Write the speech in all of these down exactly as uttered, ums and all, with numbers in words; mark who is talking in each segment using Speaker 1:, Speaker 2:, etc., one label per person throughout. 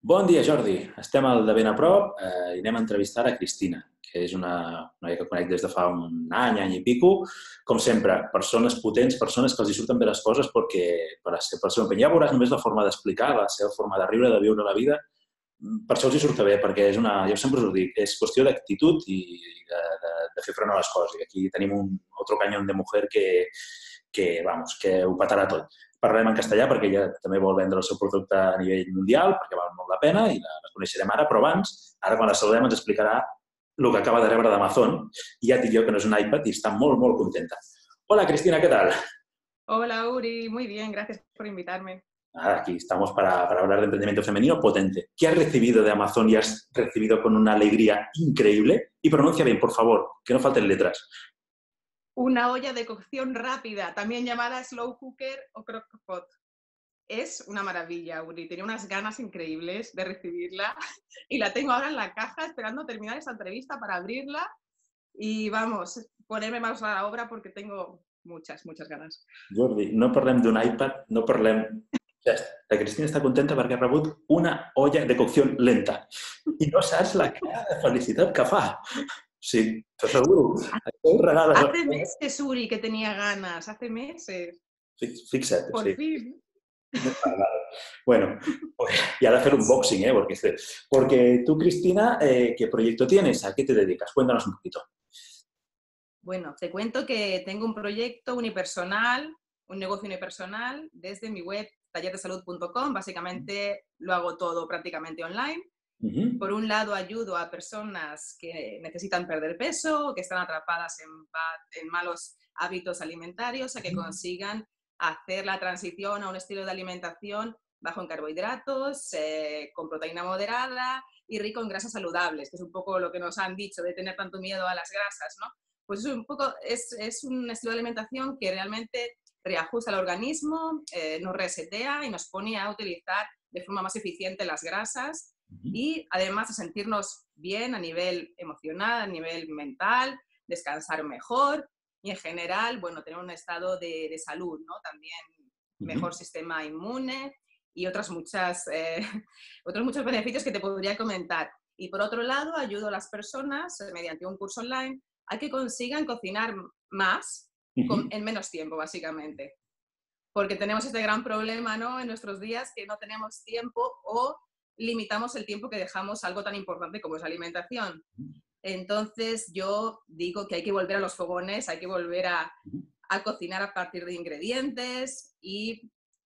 Speaker 1: Bon dia, Jordi. Estem al de ben a prop eh, i anem a entrevistar a Cristina, que és una noia que conec des de fa un any, any i pico. Com sempre, persones potents, persones que els hi surten bé les coses perquè, per, ser, per ser Ja veuràs només la forma d'explicar, la seva forma de riure, de viure la vida. Per això els hi surt bé, perquè és una, jo sempre us ho dic, és qüestió d'actitud i de, de, de fer front a les coses. I aquí tenim un otro cañón de mujer que, que, vamos, que ho petarà tot. Parlarem en castellà perquè ella també vol vendre el seu producte a nivell mundial, perquè val molt la pena i la, la coneixerem ara, però abans, ara quan la saludem ens explicarà el que acaba de rebre d'Amazon i ja et dic jo que no és un iPad i està molt, molt contenta. Hola, Cristina, ¿qué tal?
Speaker 2: Hola, Uri. Muy bien, gracias por invitarme.
Speaker 1: Nada, aquí estamos para, para hablar de emprendimiento femenino potente. ¿Qué has recibido de Amazon y has recibido con una alegría increíble? Y pronuncia bien, por favor, que no falten letras.
Speaker 2: Una olla de cocción rápida, también llamada slow cooker o crock-pot. Es una maravilla, Uri. Tenía unas ganas increíbles de recibirla y la tengo ahora en la caja esperando terminar esta entrevista para abrirla y, vamos, ponerme más a la obra porque tengo muchas, muchas ganas.
Speaker 1: Jordi, no parlem d'un iPad, no parlem... Ja està. La Cristina està contenta perquè ha rebut una olla de cocció lenta. I no saps la cara de felicitat que fa. Sí, t'asseguro.
Speaker 2: Hace meses, Uri, que tenía ganas. Hace meses.
Speaker 1: Fixa't.
Speaker 2: Por
Speaker 1: sí.
Speaker 2: fin.
Speaker 1: Bueno, pues, y ahora hacer un unboxing, ¿eh? Porque, porque tú, Cristina, eh, ¿qué proyecto tienes? ¿A qué te dedicas? Cuéntanos un poquito.
Speaker 2: Bueno, te cuento que tengo un proyecto unipersonal, un negocio unipersonal desde mi web taller de salud punto com. Básicamente lo hago todo prácticamente online. Uh-huh. Por un lado, ayudo a personas que necesitan perder peso, que están atrapadas en, en malos hábitos alimentarios, a que consigan hacer la transición a un estilo de alimentación bajo en carbohidratos, eh, con proteína moderada y rico en grasas saludables, que es un poco lo que nos han dicho de tener tanto miedo a las grasas, ¿no? Pues es un poco, es, es un estilo de alimentación que realmente reajusta el organismo, eh, nos resetea y nos pone a utilizar de forma más eficiente las grasas y además a sentirnos bien a nivel emocional, a nivel mental, descansar mejor y en general, bueno, tener un estado de, de salud, ¿no? También mejor sistema inmune y otras muchas, eh, otros muchos beneficios que te podría comentar. Y por otro lado, ayudo a las personas mediante un curso online a que consigan cocinar más con, en menos tiempo, básicamente. Porque tenemos este gran problema, ¿no? En nuestros días que no tenemos tiempo o limitamos el tiempo que dejamos a algo tan importante como es la alimentación. Entonces yo digo que hay que volver a los fogones, hay que volver a, a cocinar a partir de ingredientes y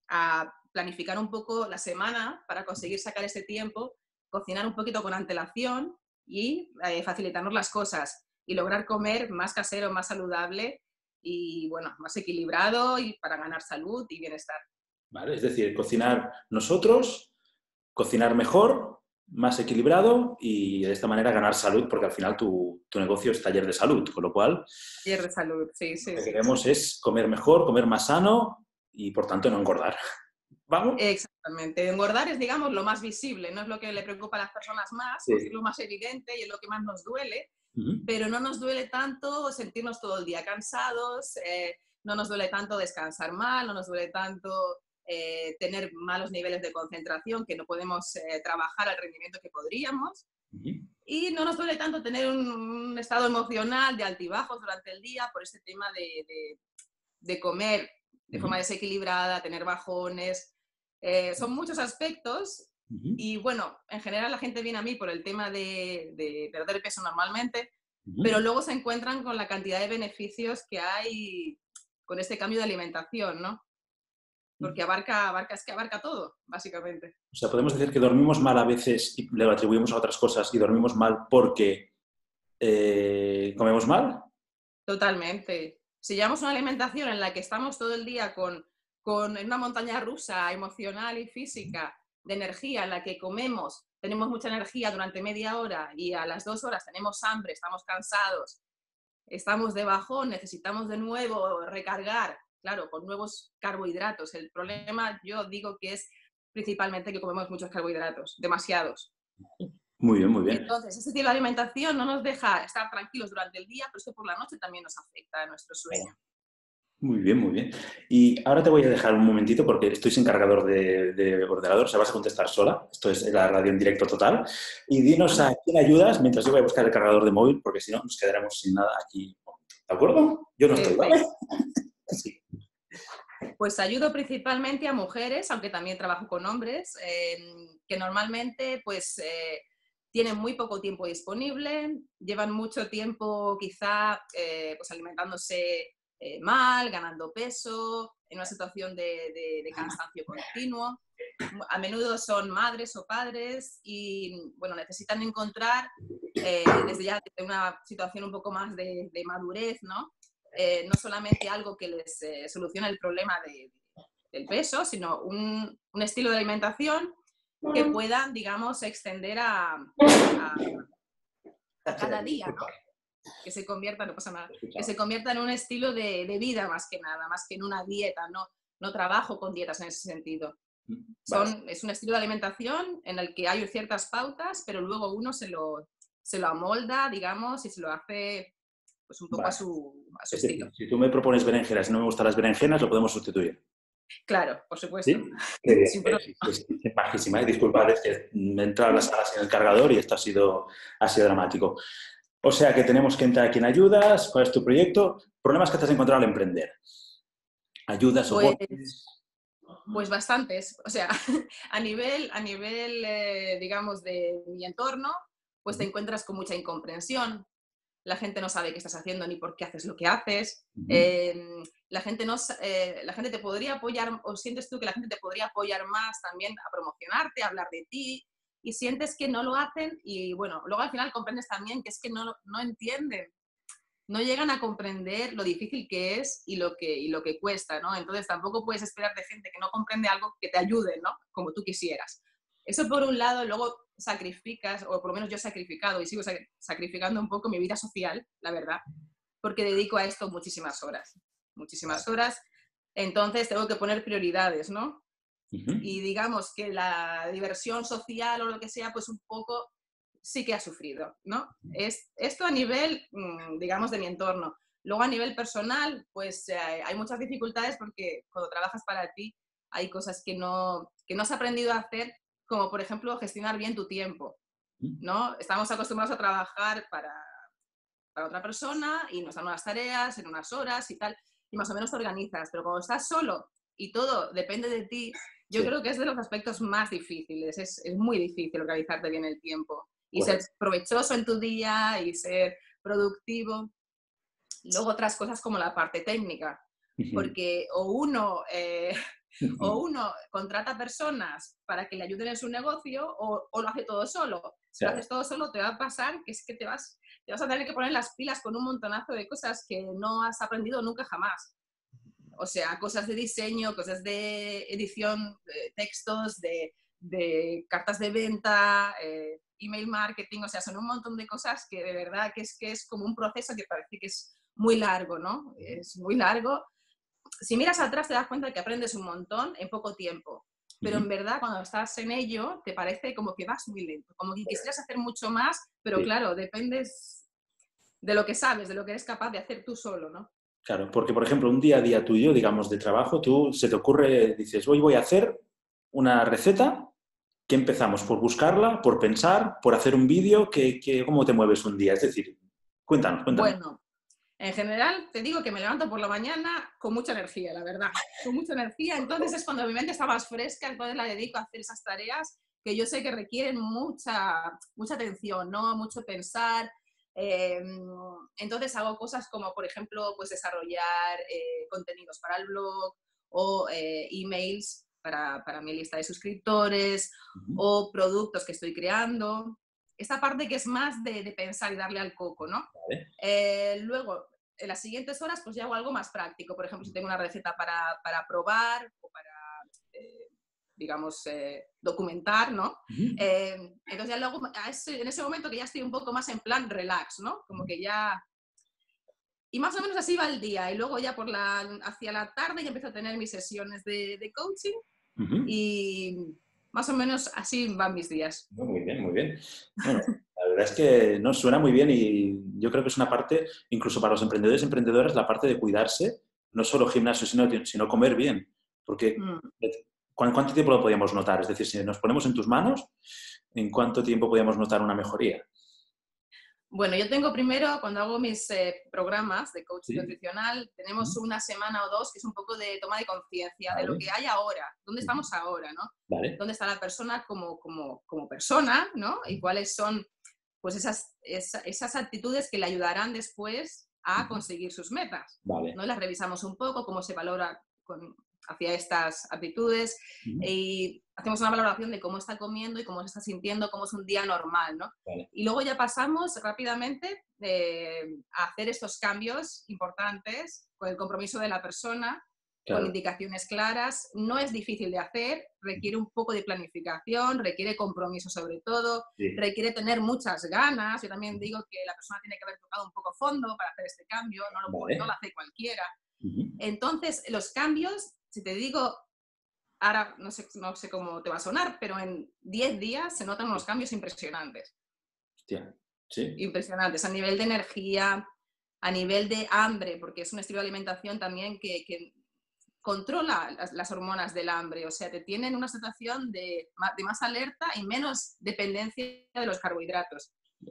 Speaker 2: a planificar un poco la semana para conseguir sacar ese tiempo, cocinar un poquito con antelación y eh, facilitarnos las cosas y lograr comer más casero, más saludable y, bueno, más equilibrado y para ganar salud y bienestar.
Speaker 1: Vale, es decir, cocinar nosotros, cocinar mejor, más equilibrado y de esta manera ganar salud, porque al final tu, tu negocio es taller de salud, con lo cual...
Speaker 2: Taller de salud, sí, sí.
Speaker 1: Lo que
Speaker 2: sí,
Speaker 1: queremos
Speaker 2: sí.
Speaker 1: es comer mejor, comer más sano y, por tanto, no engordar. ¿Vamos?
Speaker 2: Exactamente. Engordar es, digamos, lo más visible, no es lo que le preocupa a las personas más, sí. Es lo más evidente y es lo que más nos duele. Uh-huh. Pero no nos duele tanto sentirnos todo el día cansados, eh, no nos duele tanto descansar mal, no nos duele tanto eh, tener malos niveles de concentración, que no podemos eh, trabajar al rendimiento que podríamos. Uh-huh. Y no nos duele tanto tener un, un estado emocional de altibajos durante el día por este tema de, de, de comer de uh-huh. forma desequilibrada, tener bajones. Eh, son muchos aspectos. Uh-huh. Y bueno, en general la gente viene a mí por el tema de, de perder peso normalmente, uh-huh. pero luego se encuentran con la cantidad de beneficios que hay con este cambio de alimentación, ¿no? Porque abarca, abarca, es que abarca todo, básicamente.
Speaker 1: O sea, podemos decir que dormimos mal a veces y le atribuimos a otras cosas y dormimos mal porque eh, comemos mal.
Speaker 2: Totalmente. Si llevamos una alimentación en la que estamos todo el día con, con una montaña rusa emocional y física, de energía en la que comemos, tenemos mucha energía durante media hora y a las dos horas tenemos hambre, estamos cansados, estamos de bajón, necesitamos de nuevo recargar, claro, con nuevos carbohidratos. El problema, yo digo que es principalmente que comemos muchos carbohidratos, demasiados.
Speaker 1: Muy bien, muy bien.
Speaker 2: Entonces, este tipo de alimentación no nos deja estar tranquilos durante el día, pero esto por la noche también nos afecta a nuestro sueño.
Speaker 1: Muy bien, muy bien. Y ahora te voy a dejar un momentito porque estoy sin cargador de, de ordenador, o sea, vas a contestar sola. Esto es la radio en directo total. Y dinos a quién ayudas mientras yo voy a buscar el cargador de móvil, porque si no nos quedaremos sin nada aquí. ¿De acuerdo? Yo no estoy, ¿vale?
Speaker 2: Perfecto.
Speaker 1: Sí.
Speaker 2: Pues ayudo principalmente a mujeres, aunque también trabajo con hombres, eh, que normalmente pues eh, tienen muy poco tiempo disponible, llevan mucho tiempo quizá eh, pues alimentándose eh, mal, ganando peso, en una situación de, de, de cansancio continuo. A menudo son madres o padres y bueno, necesitan encontrar eh, desde ya desde una situación un poco más de, de madurez, ¿no? Eh, no solamente algo que les eh, solucione el problema de, del peso, sino un, un, estilo de alimentación que puedan, digamos, extender a, a, a cada día, ¿no? Que se convierta, no pasa nada, que se convierta en un estilo de, de vida más que nada, más que en una dieta, no, no trabajo con dietas en ese sentido. Son, es un estilo de alimentación en el que hay ciertas pautas, pero luego uno se lo, se lo amolda, digamos, y se lo hace pues un poco vale. a su, a su
Speaker 1: es
Speaker 2: estilo.
Speaker 1: Decir, si tú me propones berenjenas y no me gustan las berenjenas, lo podemos sustituir.
Speaker 2: Claro, por supuesto.
Speaker 1: ¿Sí? Qué bien. Sin es, es, es bajísima. ¿eh? Disculpad, es que me he entrado a las salas en el cargador y esto ha sido, ha sido dramático. O sea que tenemos que entrar aquí en ayudas. ¿Cuál es tu proyecto? Problemas que te has encontrado al emprender. Ayudas, soportes.
Speaker 2: Pues, pues bastantes. O sea, a nivel, a nivel eh, digamos, de mi entorno, pues te encuentras con mucha incomprensión. La gente no sabe qué estás haciendo ni por qué haces lo que haces. Uh-huh. eh, la, gente no, eh, la gente te podría apoyar, o sientes tú que la gente te podría apoyar más también a promocionarte, a hablar de ti, y sientes que no lo hacen y bueno, luego al final comprendes también que es que no, no entienden, no llegan a comprender lo difícil que es y lo que, y lo que cuesta, ¿no? Entonces tampoco puedes esperar de gente que no comprende algo que te ayude, ¿no? Como tú quisieras. Eso por un lado, luego sacrificas, o por lo menos yo he sacrificado y sigo sacrificando un poco mi vida social, la verdad, porque dedico a esto muchísimas horas, muchísimas horas. Entonces tengo que poner prioridades, ¿no? Uh-huh. Y digamos que la diversión social o lo que sea, pues un poco sí que ha sufrido, ¿no? Es, esto a nivel, digamos, de mi entorno. Luego a nivel personal, pues eh, hay muchas dificultades porque cuando trabajas para ti hay cosas que no, que no has aprendido a hacer, como por ejemplo gestionar bien tu tiempo, ¿no? Estamos acostumbrados a trabajar para, para otra persona y nos dan unas tareas en unas horas y tal, y más o menos te organizas, pero cuando estás solo y todo depende de ti, yo sí. creo que es de los aspectos más difíciles, es, es muy difícil organizarte bien el tiempo y bueno. ser provechoso en tu día y ser productivo. Luego otras cosas como la parte técnica, porque o uno... Eh, o uno contrata personas para que le ayuden en su negocio o, o lo hace todo solo. Si claro. lo haces todo solo te va a pasar que es que te vas, te vas a tener que poner las pilas con un montonazo de cosas que no has aprendido nunca jamás. O sea, cosas de diseño, cosas de edición, de textos, de, de cartas de venta, eh, email marketing, o sea, son un montón de cosas que de verdad que es, que es como un proceso que parece que es muy largo, ¿no? Es muy largo. Si miras atrás te das cuenta de que aprendes un montón en poco tiempo, pero uh-huh. en verdad cuando estás en ello te parece como que vas muy lento, como que quisieras hacer mucho más, pero sí. claro, dependes de lo que sabes, de lo que eres capaz de hacer tú solo, ¿no?
Speaker 1: Claro, porque por ejemplo un día a día tuyo, digamos, de trabajo, tú se te ocurre, dices, hoy voy a hacer una receta, ¿qué empezamos? ¿Por buscarla? ¿Por pensar? ¿Por hacer un vídeo? ¿Qué, qué, ¿Cómo te mueves un día? Es decir, cuéntanos, cuéntanos.
Speaker 2: Bueno. En general, te digo que me levanto por la mañana con mucha energía, la verdad, con mucha energía. Entonces es cuando mi mente está más fresca, entonces la dedico a hacer esas tareas que yo sé que requieren mucha, mucha atención, ¿no? Mucho pensar. Eh, entonces hago cosas como, por ejemplo, pues desarrollar eh, contenidos para el blog o eh, emails para, para mi lista de suscriptores uh-huh. o productos que estoy creando. Esta parte que es más de, de pensar y darle al coco, ¿no? Vale. Eh, luego, en las siguientes horas, pues ya hago algo más práctico. Por ejemplo, si tengo una receta para, para probar o para, eh, digamos, eh, documentar, ¿no? Uh-huh. eh, entonces ya luego, ese, en ese momento que ya estoy un poco más en plan relax, ¿no? Como que ya... Y más o menos así va el día. Y luego ya por la, hacia la tarde ya empiezo a tener mis sesiones de, de coaching uh-huh. y... Más o menos así van mis días.
Speaker 1: Muy bien, muy bien. Bueno, la verdad es que no suena muy bien y yo creo que es una parte, incluso para los emprendedores y emprendedoras, la parte de cuidarse no solo gimnasio, sino, sino comer bien. Porque
Speaker 2: Mm.
Speaker 1: ¿cuánto tiempo lo podíamos notar? Es decir, si nos ponemos en tus manos, ¿en cuánto tiempo podíamos notar una mejoría?
Speaker 2: Bueno, yo tengo primero, cuando hago mis eh, programas de coaching
Speaker 1: ¿Sí?
Speaker 2: nutricional, tenemos una semana o dos que es un poco de toma de conciencia de lo
Speaker 1: Vale.
Speaker 2: que hay ahora, dónde estamos ahora, ¿no?
Speaker 1: Vale.
Speaker 2: Dónde está la persona como, como, como persona, ¿no? Y cuáles son pues esas, esa, esas actitudes que le ayudarán después a conseguir sus metas.
Speaker 1: Vale.
Speaker 2: ¿No? Las revisamos un poco, cómo se valora con, hacia estas actitudes
Speaker 1: Uh-huh.
Speaker 2: y hacemos una valoración de cómo está comiendo y cómo se está sintiendo, cómo es un día normal, ¿no?
Speaker 1: Vale.
Speaker 2: Y luego ya pasamos rápidamente eh, a hacer estos cambios importantes con el compromiso de la persona, claro, con indicaciones claras. No es difícil de hacer, requiere un poco de planificación, requiere compromiso sobre todo, sí, requiere tener muchas ganas. Yo también digo que la persona tiene que haber tocado un poco fondo para hacer este cambio, no lo, vale, no lo hace cualquiera. Uh-huh. Entonces, los cambios, si te digo, ahora no sé, no sé cómo te va a sonar, pero en diez días se notan unos cambios impresionantes.
Speaker 1: Hostia, sí.
Speaker 2: Impresionantes, a nivel de energía, a nivel de hambre, porque es un estilo de alimentación también que, que controla las, las hormonas del hambre, o sea, te tiene en una situación de, de más alerta y menos dependencia de los carbohidratos.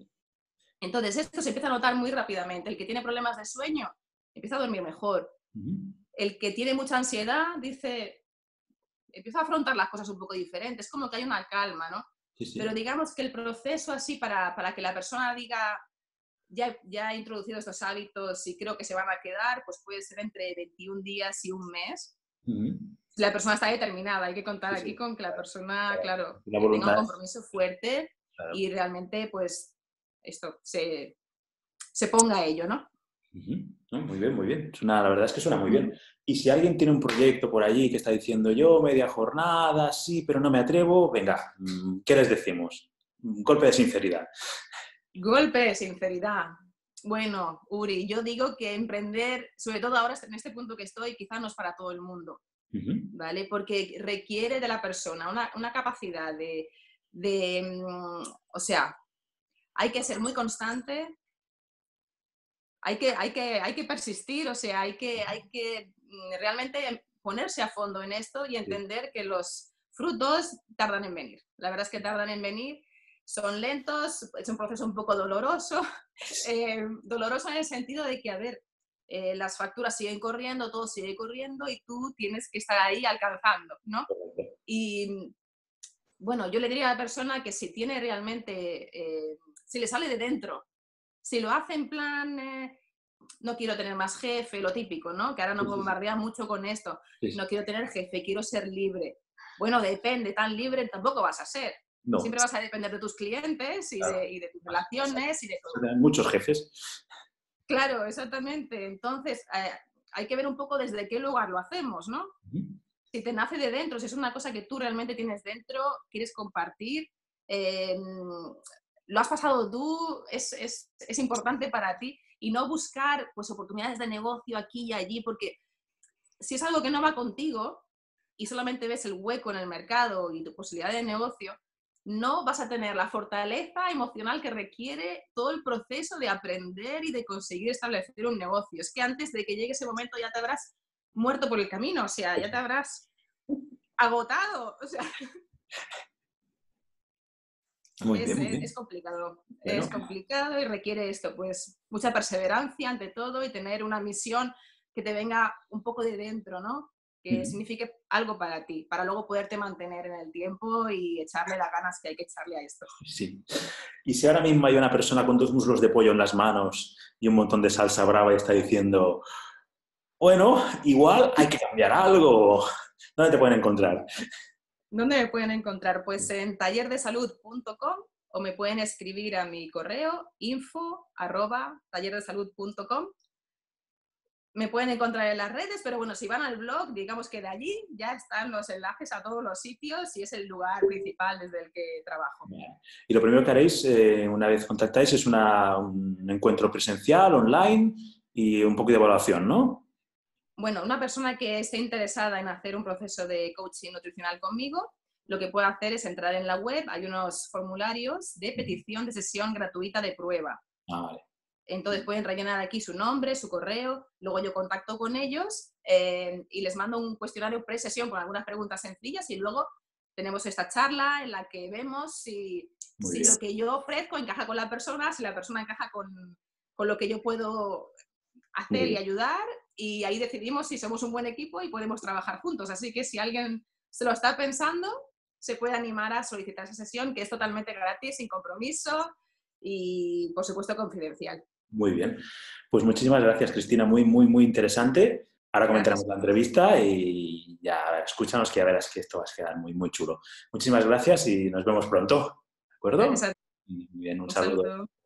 Speaker 2: Entonces, esto se empieza a notar muy rápidamente. El que tiene problemas de sueño empieza a dormir mejor. Uh-huh. El que tiene mucha ansiedad dice, empieza a afrontar las cosas un poco diferentes, es como que hay una calma, ¿no? Sí, sí. Pero digamos que el proceso así para, para que la persona diga, ya, ya he introducido estos hábitos y creo que se van a quedar, pues puede ser entre veintiún días y un mes. Uh-huh. La persona está determinada, hay que contar sí, aquí sí. con que la persona, claro,
Speaker 1: la
Speaker 2: que tenga un compromiso fuerte, claro, y realmente, pues, esto, se, se ponga a ello, ¿no?
Speaker 1: Uh-huh. No, muy bien, muy bien. Suena, la verdad es que suena muy bien. Y si alguien tiene un proyecto por allí que está diciendo yo, media jornada, sí, pero no me atrevo, venga, ¿qué les decimos? Un golpe de sinceridad.
Speaker 2: Golpe de sinceridad. Bueno, Uri, yo digo que emprender, sobre todo ahora en este punto que estoy, quizá no es para todo el mundo, uh-huh, ¿vale? Porque requiere de la persona una, una capacidad de, de um, o sea, hay que ser muy constante, hay que, hay que, hay que persistir, o sea, hay que, hay que realmente ponerse a fondo en esto y entender sí. que los frutos tardan en venir. La verdad es que tardan en venir, son lentos, es un proceso un poco doloroso, eh, doloroso en el sentido de que, a ver, eh, las facturas siguen corriendo, todo sigue corriendo y tú tienes que estar ahí alcanzando, ¿no? Y bueno, yo le diría a la persona que si tiene realmente, eh, si le sale de dentro, si lo hace en plan, eh, no quiero tener más jefe, lo típico, ¿no? Que ahora nos bombardea mucho con esto. Sí. No quiero tener jefe, quiero ser libre. Bueno, depende, tan libre tampoco vas a ser. No. Siempre vas a depender de tus clientes y, claro, de, y de tus relaciones y de todo.
Speaker 1: Hay muchos jefes.
Speaker 2: Claro, exactamente. Entonces, eh, hay que ver un poco desde qué lugar lo hacemos, ¿no? Uh-huh. Si te nace de dentro, si es una cosa que tú realmente tienes dentro, quieres compartir, eh, lo has pasado tú, es, es, es importante para ti y no buscar pues, oportunidades de negocio aquí y allí, porque si es algo que no va contigo y solamente ves el hueco en el mercado y tu posibilidad de negocio, no vas a tener la fortaleza emocional que requiere todo el proceso de aprender y de conseguir establecer un negocio. Es que antes de que llegue ese momento ya te habrás muerto por el camino, o sea, ya te habrás agotado, o sea...
Speaker 1: Muy
Speaker 2: es,
Speaker 1: bien, muy
Speaker 2: es,
Speaker 1: bien.
Speaker 2: es complicado,
Speaker 1: Bueno.
Speaker 2: es complicado y requiere esto, pues mucha perseverancia ante todo y tener una misión que te venga un poco de dentro, ¿no? Que mm. signifique algo para ti, para luego poderte mantener en el tiempo y echarle las ganas que hay que echarle a esto.
Speaker 1: Sí. Y si ahora mismo hay una persona con dos muslos de pollo en las manos y un montón de salsa brava y está diciendo, bueno, igual hay que cambiar algo, ¿dónde te pueden encontrar?
Speaker 2: ¿Dónde me pueden encontrar? Pues en taller de salud punto com o me pueden escribir a mi correo info arroba taller de salud punto com. Me pueden encontrar en las redes, pero bueno, si van al blog, digamos que de allí ya están los enlaces a todos los sitios y es el lugar principal desde el que trabajo.
Speaker 1: Y lo primero que haréis eh, una vez contactáis es una, un encuentro presencial, online y un poco de evaluación, ¿no?
Speaker 2: Bueno, una persona que esté interesada en hacer un proceso de coaching nutricional conmigo, lo que puede hacer es entrar en la web, hay unos formularios de petición de sesión gratuita de prueba.
Speaker 1: Ah, vale.
Speaker 2: Entonces pueden rellenar aquí su nombre, su correo, luego yo contacto con ellos eh, y les mando un cuestionario pre-sesión con algunas preguntas sencillas y luego tenemos esta charla en la que vemos si, si lo que yo ofrezco encaja con la persona, si la persona encaja con, con lo que yo puedo hacer y ayudar, y ahí decidimos si somos un buen equipo y podemos trabajar juntos. Así que si alguien se lo está pensando, se puede animar a solicitar esa sesión, que es totalmente gratis, sin compromiso y, por supuesto, confidencial.
Speaker 1: Muy bien. Pues muchísimas gracias, Cristina. Muy, muy, muy interesante. Ahora comentaremos la entrevista y ya escúchanos que ya verás que esto va a quedar muy, muy chulo. Muchísimas gracias y nos vemos pronto. ¿De acuerdo?
Speaker 2: Gracias a ti.
Speaker 1: Muy bien, un,
Speaker 2: Un
Speaker 1: saludo.
Speaker 2: saludo.